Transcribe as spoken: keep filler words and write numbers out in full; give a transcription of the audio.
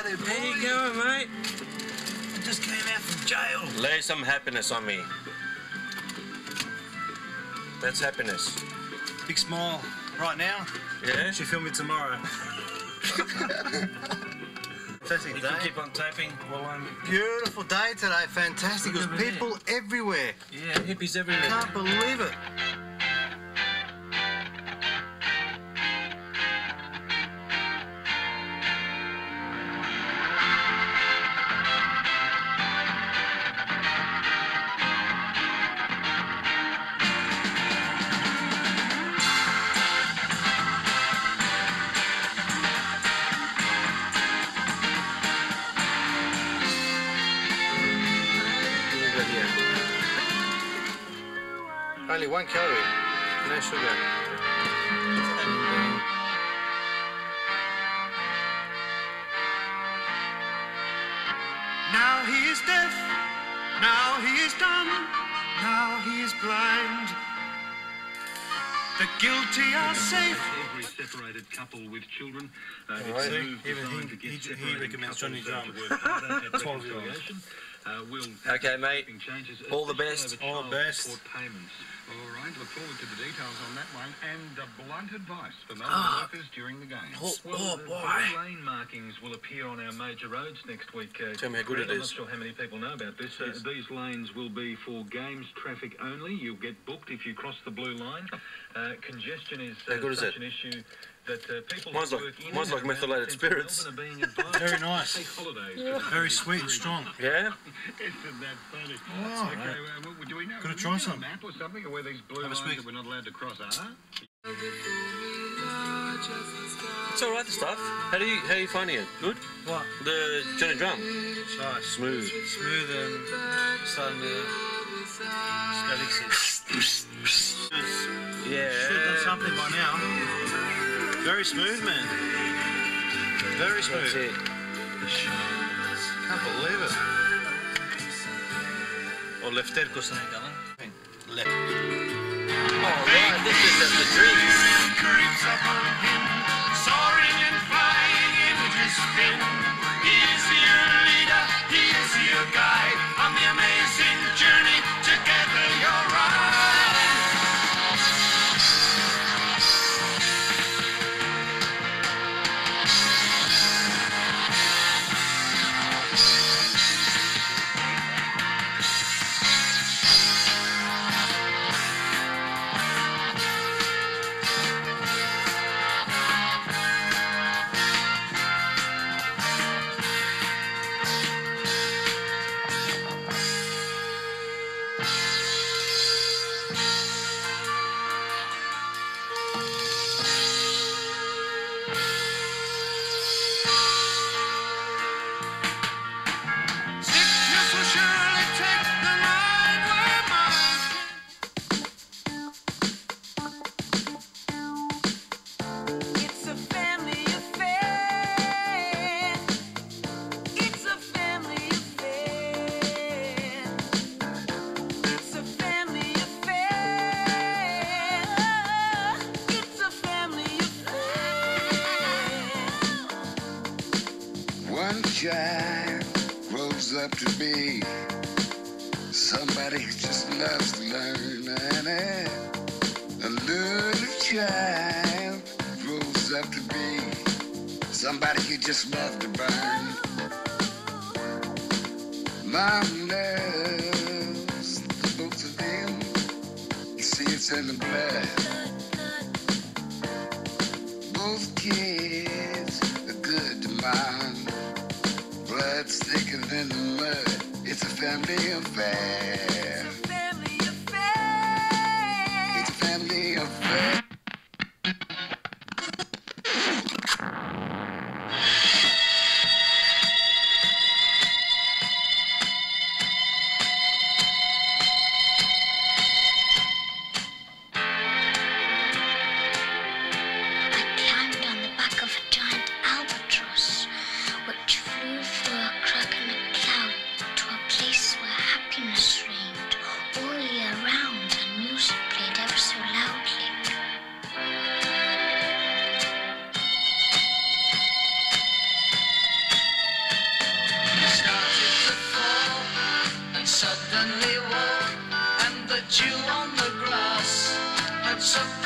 there, boy. How you going, mate? I just came out from jail. Lay some happiness on me. That's happiness. Big smile right now. Yeah? Should film it tomorrow. Fantastic You day. can keep on taping while I'm... Beautiful day today. Fantastic. Look There's over people everywhere. Yeah, hippies everywhere. Can't believe it. Only one calorie, no sugar. And, um, now he is deaf, now he is dumb, now he is blind. The guilty are safe. Every separated couple with children. Uh, Oh, it's a see? move Even designed he- to get he- he separated recommends Johnny couples, uh, Drum. to work harder at Twelve year olds. reconciliation. Uh, we'll Okay, mate. changes, All the especially best. over All the child best. support payments. All right, look forward to the details on that one and uh, blunt advice for those Ah. workers during the game. Oh, Well, oh the boy. blue lane markings will appear on our major roads next week. Uh, Tell me how good Greg. it I'm is. not sure how many people know about this. Uh, these lanes will be for games traffic only. You'll get booked if you cross the blue line. Uh, congestion is uh, How good is such it? an issue that uh, people Mine's who like- work in mine's and like around methylated central spirits. Melbourne are being advised Very to nice. take holidays to the Very sweet and strong. Yeah? Isn't that funny? Wow. Okay, uh, well, do we know? Gotta do we try know some. a map or something, or where these blue Have a lines speak. that we're not allowed to cross are? It's alright, the stuff. How do you how are you finding it? Good? What? The Johnny Drum? Nice. Smooth. Smooth and starting to go elixir. Yeah. Should have done something by now. Very smooth, man. Very That's smooth. it. Can't believe it. Or left dead, because they ain't going. Left. Oh, right, this is just the dreams. Creeps upon him, soaring and flying into spin. He is your leader, he is your guide on the amazing journey. Together you're right. Sickness will surely take the night where mine. It's a family affair. It's a family affair. It's a family affair. It's a family affair. One child grows up to be somebody who just loves to learn. And a little child grows up to be somebody who just loves to burn. Mom loves the both of them. You see, it's in the blood. Both kids are good to mom. Blood's thicker than the mud. It's a family affair. Family affair. It's a family affair. I climbed on the back of a giant albatross, which flew through a crack in the cloud to a place where happiness reigned. Something